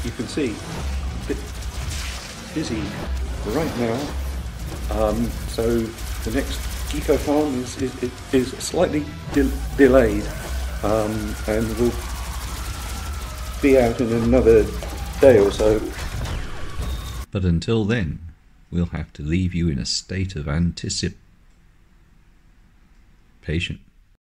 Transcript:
you can see, a bit busy right now. So the next GeekoFarm is slightly delayed, and will be out in another day or so. But until then, we'll have to leave you in a state of anticipation.